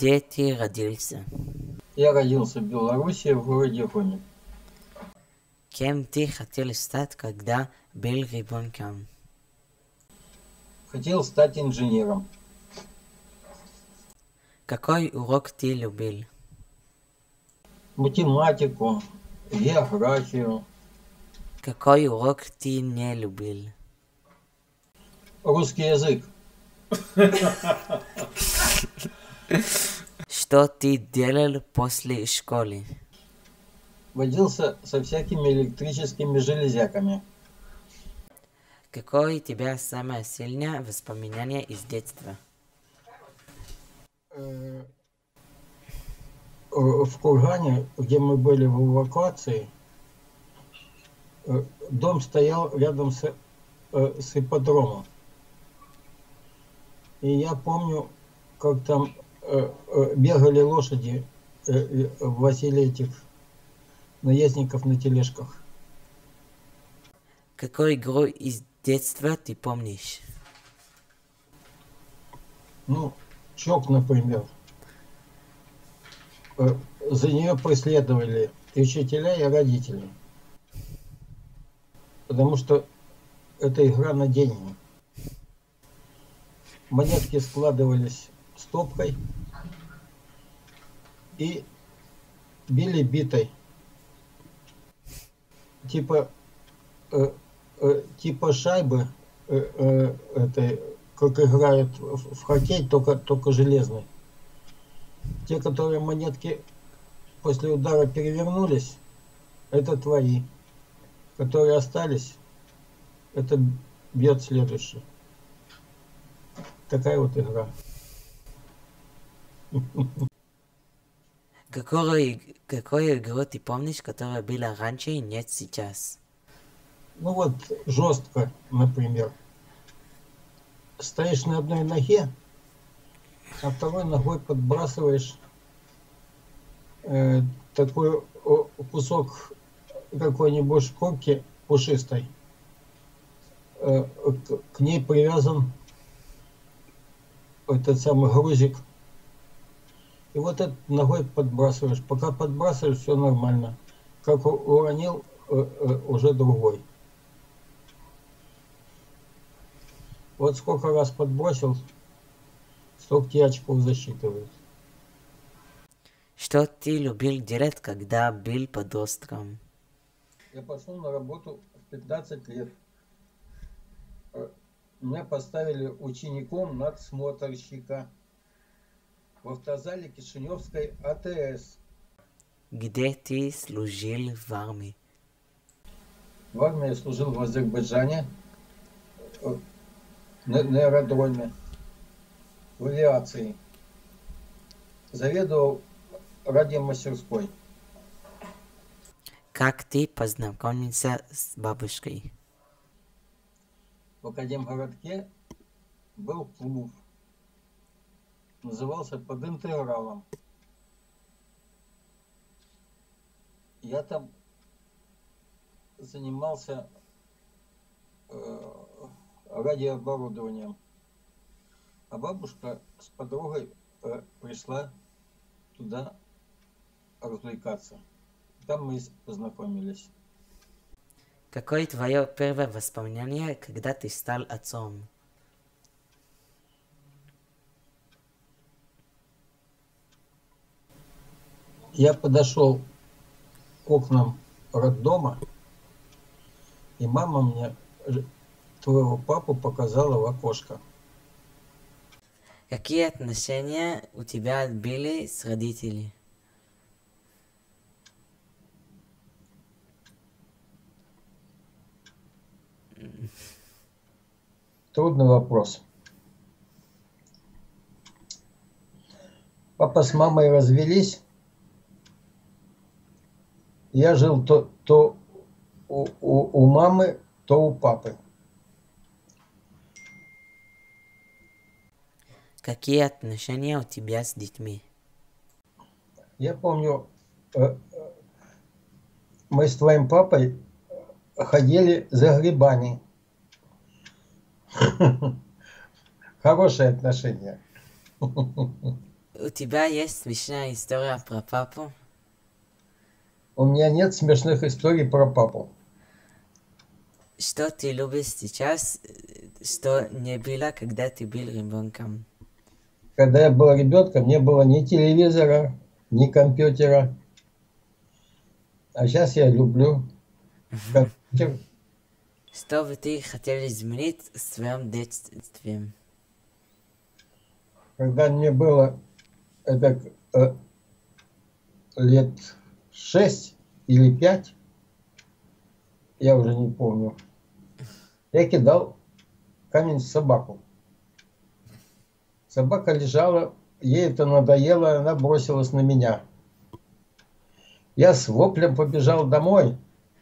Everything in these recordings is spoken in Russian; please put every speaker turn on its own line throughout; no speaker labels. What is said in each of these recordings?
Где ты родился?
Я родился в Беларуси, в городе Хоник.
Кем ты хотел стать, когда был ребенком?
Хотел стать инженером.
Какой урок ты любил?
Математику, географию,
Какой урок ты не любил?
русский язык.
Что ты делал после школы?
Водился со всякими электрическими железяками.
Какое у тебя самое сильное воспоминание из детства?
В Кургане, где мы были в эвакуации, дом стоял рядом с ипподромом. И я помню, как там бегали лошади, возили этих наездников на тележках.
Какую игру из детства ты помнишь?
Ну, чок, например. За нее преследовали и учителя, и родители. Потому что это игра на деньги. Монетки складывались стопкой и били битой. Типа шайбы, этой, как играют в хоккей, только железный. Те, которые монетки после удара перевернулись, это твои. Которые остались, это бьет следующий. Такая вот игра.
Какую игру ты помнишь, которая была раньше и нет сейчас?
Ну вот жестко, например. Стоишь на одной ноге, а второй ногой подбрасываешь такой кусок какой-нибудь шкурки пушистой. К ней привязан этот самый грузик. И вот этот ногой подбрасываешь. Пока подбрасываешь, все нормально. Как уронил, уже другой. Вот сколько раз подбросил, столько тебе очков засчитывают.
Что ты любил делать, когда был подростком?
Я пошел на работу в 15 лет. Меня поставили учеником надсмотрщика в автозале Кишиневской АТС.
Где ты служил в армии?
В армии я служил в Азербайджане, на аэродроме, в авиации. Заведовал радиомастерской.
Как ты познакомился с бабушкой?
В Академгородке был клуб. Назывался «Под интегралом». Я там занимался радиооборудованием. А бабушка с подругой пришла туда развлекаться. Там мы познакомились.
Какое твое первое воспоминание, когда ты стал отцом?
Я подошел к окнам роддома, и мама мне твоего папу показала в окошко.
Какие отношения у тебя были с родителями?
Трудный вопрос. Папа с мамой развелись. Я жил то у мамы, то у папы.
Какие отношения у тебя с детьми?
Я помню, мы с твоим папой ходили за грибами. Хорошие отношения.
У тебя есть смешная история про папу?
У меня нет смешных историй про папу.
Что ты любишь сейчас, что не было, когда ты был ребенком?
Когда я был ребенком, не было ни телевизора, ни компьютера. А сейчас я люблю компьютер.
Что бы ты хотел изменить в своем детстве?
Когда мне было это, лет 6 или 5, я уже не помню, я кидал камень в собаку. Собака лежала, ей это надоело, она бросилась на меня. Я с воплем побежал домой.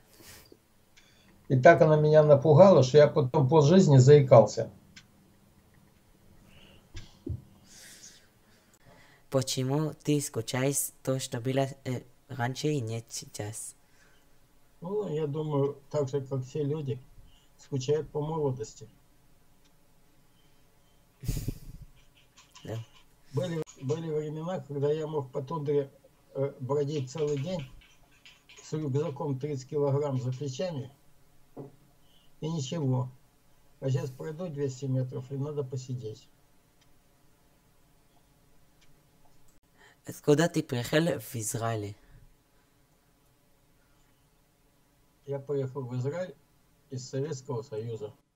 И так она меня напугала, что я потом полжизни заикался.
Почему ты скучаешь то, что было раньше и нет сейчас?
Ну, я думаю, так же, как все люди, скучают по молодости.
Да.
Были времена, когда я мог по тундре бродить целый день с рюкзаком 30 килограмм за плечами, и ничего. А сейчас пройду 200 метров, и надо посидеть.
Откуда ты приехал в Израиль?
Я поехал в Израиль из Советского Союза.